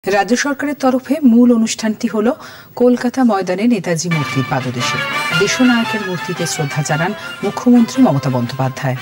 রাজ্য সরকারের তরফে মূল অনুষ্ঠানটি হল কলকাতা ময়দানে নেতাজি মূর্তির পাদদেশে দেশনায়কের মূর্তিতে শ্রদ্ধা জানান মুখ্যমন্ত্রী মমতা বন্দ্যোপাধ্যায়।